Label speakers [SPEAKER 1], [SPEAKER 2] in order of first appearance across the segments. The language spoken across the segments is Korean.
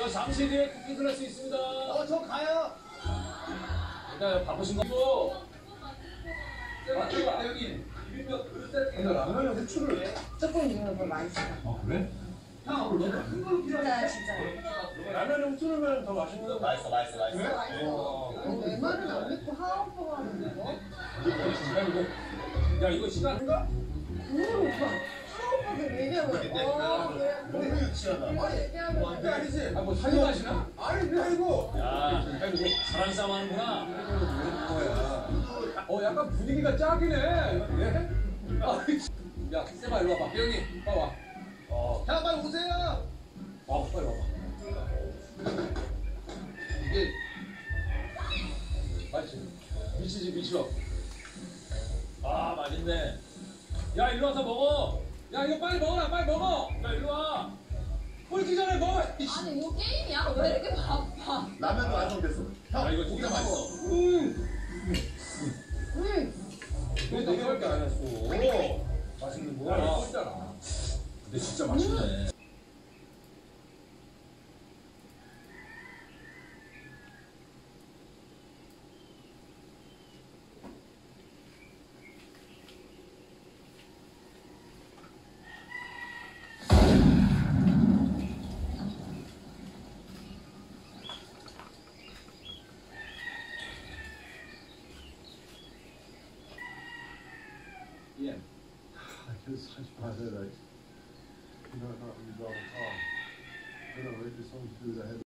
[SPEAKER 1] 저 잠시 뒤에 쿠킹 클래스 있습니다.
[SPEAKER 2] 저 가요.
[SPEAKER 1] 일단 바쁘신 거고.
[SPEAKER 2] 여기 비빔면 그릇 세팅이 라면에 후추를
[SPEAKER 3] 조금 있는 거 많이 써.
[SPEAKER 1] 그래?
[SPEAKER 2] 형, 너무 큰 걸로 필요해.
[SPEAKER 3] 진짜.
[SPEAKER 2] 라면에 후추 넣으면 더 맛있는 거. 맛있어.
[SPEAKER 3] 내 말은 안 믿고 하오퍼가 하는 거?
[SPEAKER 1] 야 이거 시간.
[SPEAKER 3] 오빠. 하오퍼들 얘기하고
[SPEAKER 2] 너무 유치하다.
[SPEAKER 3] 얘기하고
[SPEAKER 2] 아니지.
[SPEAKER 1] 뭐 사진 마시나?
[SPEAKER 2] 아니 그게 아니고.
[SPEAKER 1] 야, 사랑 싸움 하는구나.
[SPEAKER 2] 약간 분위기가 짝이네. 예? 야, 세마 일로 와봐. 형님, 빨리 와. 형 빨리 오세요. 빨리 와봐. 이게 맛있지? 미치지 미쳐.
[SPEAKER 1] 아 맛있네. 야 일로 와서 먹어.
[SPEAKER 2] 야 이거 빨리 먹어라, 빨리 먹어.
[SPEAKER 1] 야 일로 와.
[SPEAKER 2] 끓기 전에 먹어.
[SPEAKER 4] 아니 이거 게임이야? 왜 이렇게 바빠?
[SPEAKER 2] 라면도 완성됐어.
[SPEAKER 1] 야 이거 진짜 맛있어.
[SPEAKER 2] 왜 4개밖에 안 했어? 맛있는 거.
[SPEAKER 1] 야,
[SPEAKER 2] 있잖아.
[SPEAKER 1] 근데 진짜 맛있네.
[SPEAKER 2] Yeah.
[SPEAKER 5] It's such bad headache. You know, not when you drive a car. You know, it just something to do with the head.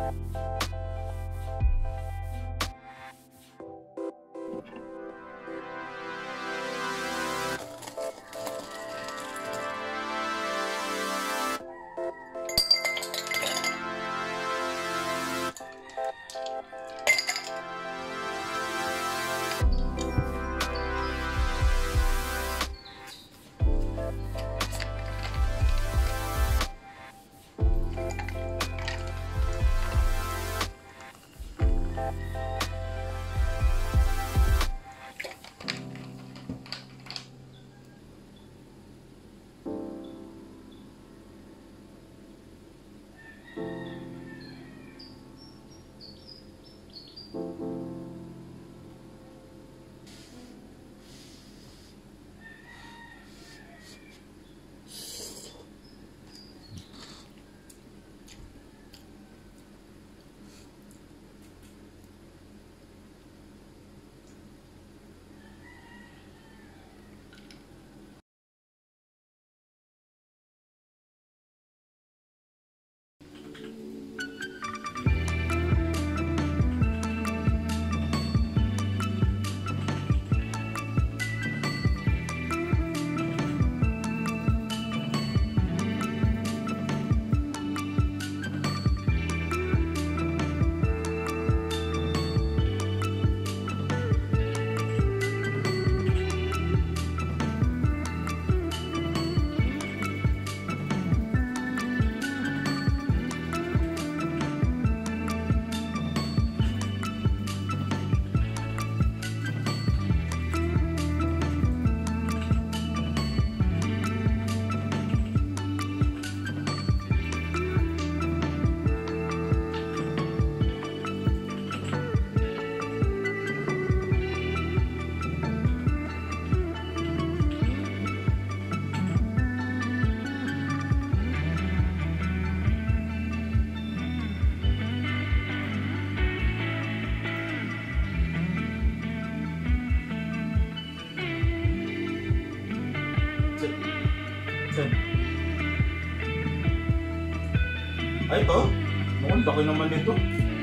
[SPEAKER 6] Ay, ito? Mukhang laki naman nito.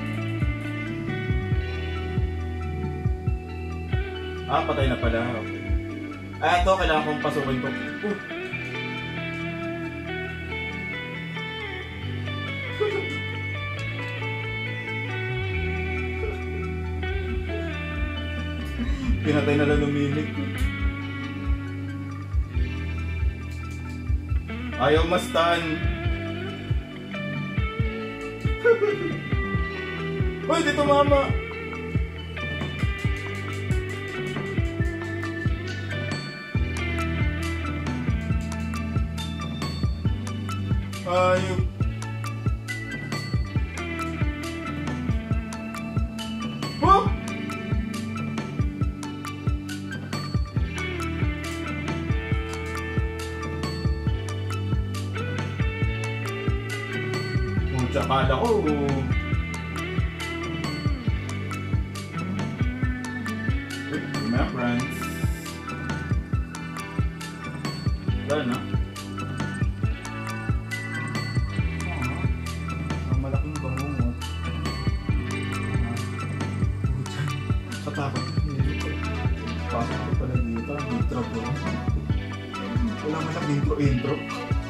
[SPEAKER 6] Ah, patay na pala. Okay. Ah, ito. Kailangan kong pasukin to. Pinatay na lang lumimik. Ayaw mastan. Hoy, dito mama. Ayop. Huh? Akala ko my friends. Wala na. Ang malaking bangungot. Katakot. Pasok ko pala dito. Intro po. Wala man lang intro.